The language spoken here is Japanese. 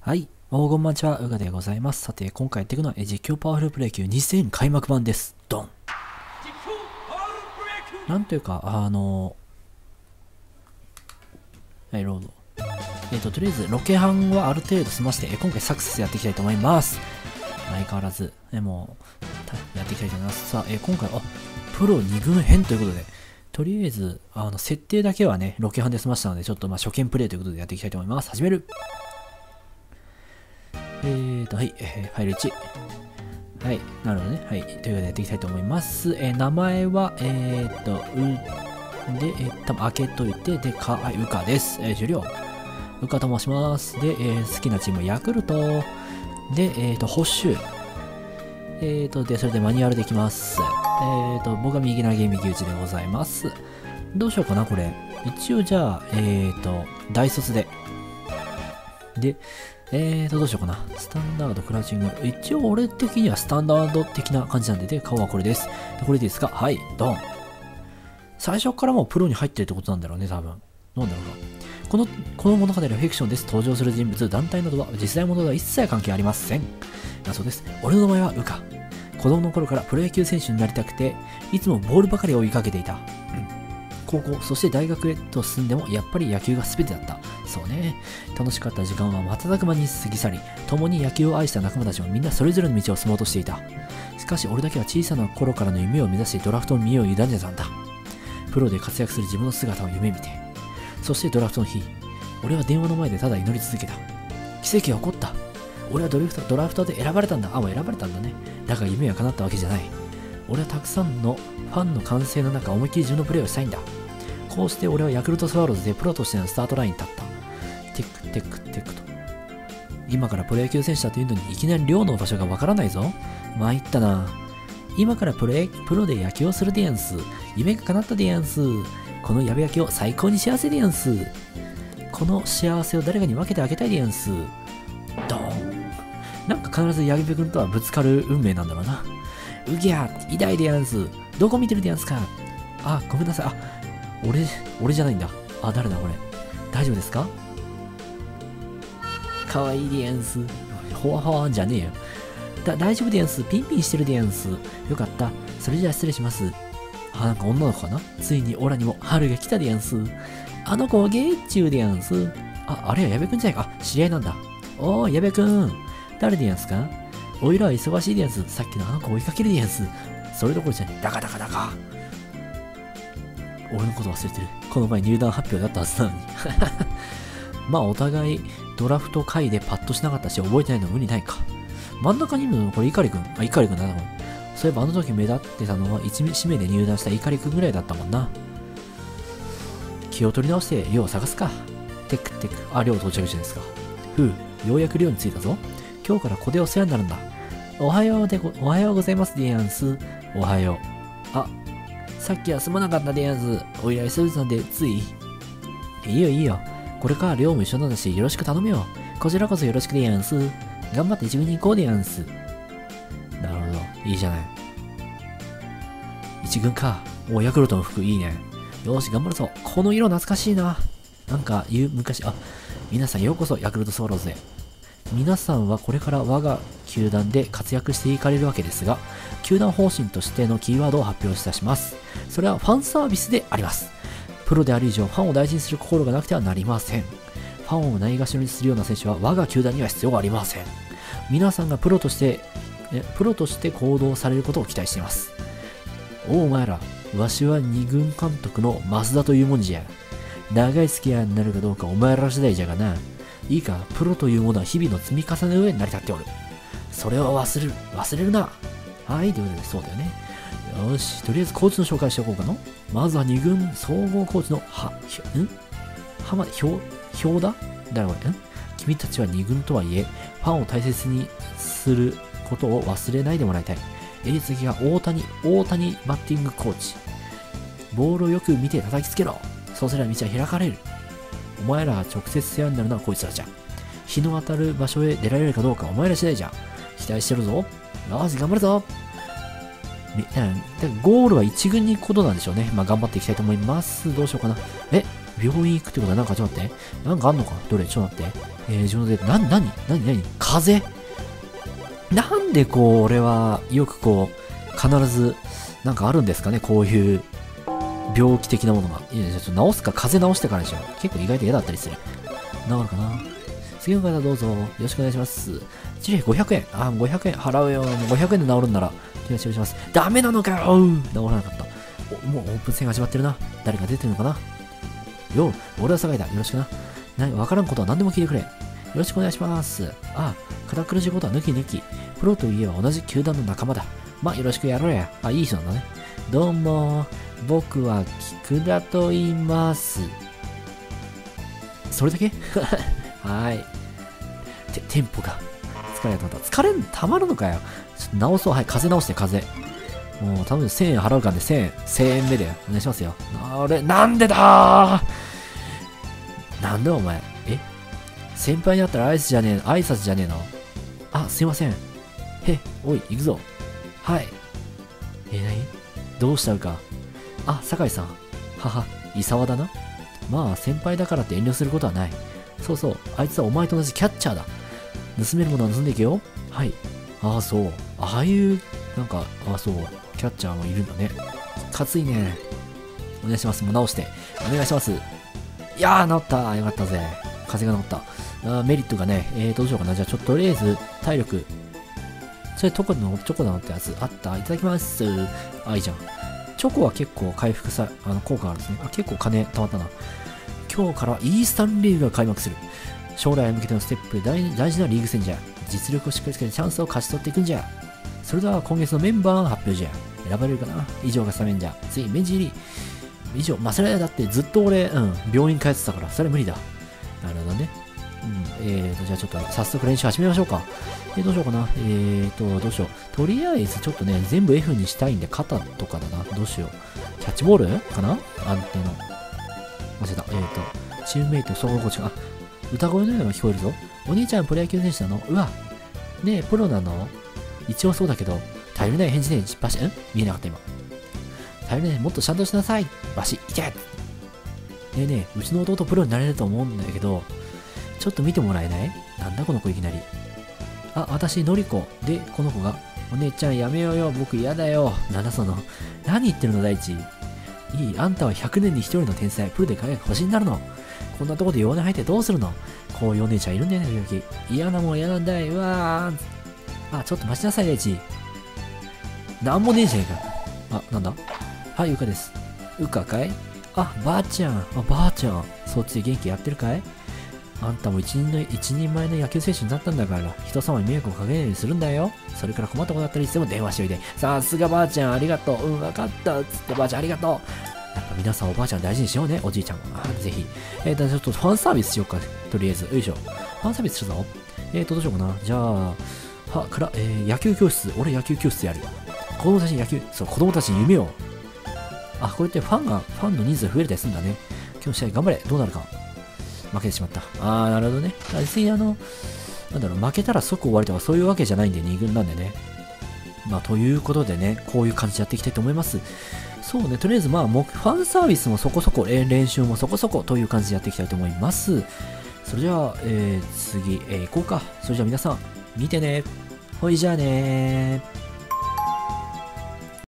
はい。こんばんちは、うがでございます。さて、今回やっていくのは、実況パワフルプロ野球2000開幕版です。ドン。なんというか、はい、ロード。とりあえず、ロケハンはある程度済まして、今回サクセスやっていきたいと思います。相変わらず、もう、やっていきたいと思います。さあ、今回、プロ2軍編ということで、とりあえず、設定だけはね、ロケハンで済ましたので、ちょっと初見プレイということでやっていきたいと思います。始める。はい、ファイル1。はい、なるほどね。はい、ということでやっていきたいと思います。名前は、多分開けといて、で、うかです。終了。うかと申します。で、好きなチーム、ヤクルト。で、保守。で、それでマニュアルできます。僕は右投げ右打ちでございます。どうしようかな、これ。一応じゃあ、大卒で。で、どうしようかな。スタンダード、クラウチング。一応俺的にはスタンダード的な感じなんで、顔はこれです。でこれでいいですか？はい、ドン。最初からもうプロに入ってるってことなんだろうね、多分。なんだろうな。この物語はフィクションです。登場する人物、団体などは実在物とは一切関係ありません。だそうです。俺の名前はウカ。子供の頃からプロ野球選手になりたくて、いつもボールばかり追いかけていた。高校、そして大学へと進んでも、やっぱり野球が全てだった。そうね。楽しかった時間は瞬く間に過ぎ去り、共に野球を愛した仲間たちもみんなそれぞれの道を進もうとしていた。しかし俺だけは小さな頃からの夢を目指してドラフトの身を委ねたんだ。プロで活躍する自分の姿を夢見て。そしてドラフトの日、俺は電話の前でただ祈り続けた。奇跡が起こった。俺はドラフトで選ばれたんだ。もう選ばれたんだね。だが夢は叶ったわけじゃない。俺はたくさんのファンの歓声の中、思いっきり自分のプレーをしたいんだ。こうして俺はヤクルトスワローズでプロとしてのスタートラインに立った。テクテクテクと。今からプロ野球選手だというのにいきなり寮の場所がわからないぞ。参ったな。今からプロで野球をするでやんす。夢が叶ったでやんす。この矢部焼きを最高に幸せでやんす。この幸せを誰かに分けてあげたいでやんす。ドーン。なんか必ず矢部君とはぶつかる運命なんだろうな。うぎゃー、偉大でやんす。どこ見てるでやんすか。ごめんなさい。俺じゃないんだ。誰だこれ。大丈夫ですか？かわいいでやんす。ほわほわんじゃねえよ。大丈夫でやんす。ピンピンしてるでやんす。よかった。それじゃあ失礼します。なんか女の子かな？ついにオラにも春が来たでやんす。あの子ゲーチューでやんす。あれは矢部くんじゃないか。知り合いなんだ。おー、矢部くん。誰でやんすか？おいらは忙しいでやんす。さっきのあの子追いかけるでやんす。それどころじゃねえ。ダカ。俺のこと忘れてる。この前入団発表だったはずなのに。まあお互いドラフト回でパッとしなかったし覚えてないの無理ないか。真ん中にいるのこれ碇くん。碇くんだな。そういえばあの時目立ってたのは1指名で入団した碇くんぐらいだったもんな。気を取り直して寮を探すか。テク。寮到着してですか。ようやく寮に着いたぞ。今日からここでお世話になるんだ。おはようございますでやんす。おはよう。さっきはすまなかったでやんす。お依頼するなんでつい。いいよ。これから寮も一緒なんだしよろしく頼むよ。こちらこそよろしくでやんす。頑張って一軍に行こうでやんす。なるほど。いいじゃない。一軍か。ヤクルトの服いいね。よし、頑張るぞ。この色懐かしいな。なんか昔、皆さんようこそヤクルトスワローズへ。皆さんはこれから我が球団で活躍していかれるわけですが、球団方針としてのキーワードを発表いたします。それはファンサービスであります。プロである以上、ファンを大事にする心がなくてはなりません。ファンをないがしろにするような選手は我が球団には必要がありません。皆さんがプロとして行動されることを期待しています。お前ら、わしは二軍監督の増田というもんじゃ。長い付き合いになるかどうかお前ら次第じゃがな。いいか、プロというものは日々の積み重ねの上に成り立っておる。それを忘れるな。はい、ということで、そうだよね。よし、とりあえずコーチの紹介しておこうかな。まずは2軍総合コーチのひょうだ誰これ君たちは2軍とはいえ、ファンを大切にすることを忘れないでもらいたい。次が大谷バッティングコーチ。ボールをよく見て叩きつけろ。そうすれば道は開かれる。お前らが直接世話になるのはこいつらじゃ。日の当たる場所へ出られるかどうかお前ら次第じゃ。期待してるぞ。よし、頑張るぞ。ゴールは1軍に行くことなんでしょうね。頑張っていきたいと思います。どうしようかな。 病院行くってことはなんかちょっと待って。なんかあんのかどれちょっと待って。自分で、何風邪なんでこう、俺はよくこう、必ずなんかあるんですかねこういう病気的なものが。いや、ちょっと治すか風邪治してからでしょ。結構意外と嫌だったりする。治るかな次の方どうぞ。よろしくお願いします。治療費500円。あ、500円払うよ。500円で治るんなら。手出します。ダメなのかよ治らなかった。もうオープン戦始まってるな。誰か出てるのかなよう、俺は酒井だ。よろしくな。わからんことは何でも聞いてくれ。よろしくお願いします。ああ、堅苦しいことは抜き抜き。プロといえば同じ球団の仲間だ。まあ、よろしくやろうや。あ、いい人なんだね。どうも、僕は菊田と言います。それだけはい。テンポが。疲れた。疲れん、たまるのかよ。ちょっと直そう。はい、風直して、風。もう、多分1000円払うからね、1000円。1000円目だよ。お願いしますよ。なんでだーなんでお前。先輩に会ったら挨拶じゃねえの。あ、すいません。おい、行くぞ。はい。何どうしたうか。あ、酒井さん。はは、伊沢だな。まあ、先輩だからって遠慮することはない。そうそう、あいつはお前と同じキャッチャーだ。盗めるものは盗んでいけよ。はい。ああ、そう。ああいう、なんか、ああ、そう。キャッチャーもいるんだね。かついね。お願いします。もう直して。お願いします。いやー、治った。よかったぜ。風が治った。メリットがね、どうしようかな。じゃあ、とりあえず、体力。それ、チョコなのってやつあった。いただきます。あ、いいじゃん。チョコは結構回復効果があるんですね。あ、結構金貯まったな。今日からイースタンリーグが開幕する。将来へ向けてのステップで大事なリーグ戦じゃ。実力をしっかりつけてチャンスを勝ち取っていくんじゃ。それでは今月のメンバーの発表じゃ。選ばれるかな以上がスタメンじゃ。次、ベンチ入り。以上。まあ、それはだってずっと俺、病院通ってたから、それ無理だ。なるほどね。じゃあちょっと早速練習始めましょうか。どうしようかな。どうしよう。とりあえずちょっとね、全部 F にしたいんで、肩とかだな。どうしよう。キャッチボールかな安定の。忘れた。チームメイト総合コーチが、歌声のようなのが聞こえるぞ。お兄ちゃんプロ野球選手なのうわ。ねえ、プロなの一応そうだけど、頼りない返事ね。バシ見えなかった今。頼りない、もっとちゃんとしなさい。バシ、いけねえねえ、うちの弟プロになれると思うんだけど、ちょっと見てもらえないなんだこの子いきなり。あ、私、のりこ。で、この子が、お姉ちゃんやめようよ。僕嫌だよ。なんだその。何言ってるの、大地。いい、あんたは100年に1人の天才。プロで輝く星になるの。こんなとこで弱音吐いてどうするのこういうお姉ちゃんいるんだよね、時々。嫌なもん嫌なんだい。うわー。あ、ちょっと待ちなさい、大地。なんもねえじゃねえか。あ、なんだはい、うかです。うかかいあ、ばあちゃん。あ、ばあちゃん。そっちで元気やってるかいあんたも一人前の野球選手になったんだから、人様に迷惑をかけないようにするんだよ。それから困ったことあったらいつでも電話しておいて。さすがばあちゃん、ありがとう。わかった。つってばあちゃん、ありがとう。やっぱ皆さんおばあちゃん大事にしようね、おじいちゃんは。ぜひ。ちょっとファンサービスしようか。とりあえず。よいしょ。ファンサービスするぞ。どうしようかな。じゃあ、野球教室。俺野球教室やるよ。子供たちに子供たちに夢を。あ、こうやってファンの人数が増えたりするんだね。今日の試合頑張れ。どうなるか。負けてしまった。あー、なるほどね。別になんだろう、負けたら即終わりとかそういうわけじゃないんで2軍なんでね。まあ、ということでね、こういう感じでやっていきたいと思います。そうね、とりあえずファンサービスもそこそこ、練習もそこそこという感じでやっていきたいと思います。それじゃあ、次、行こうか。それじゃあ皆さん、見てね。ほいじゃあねー。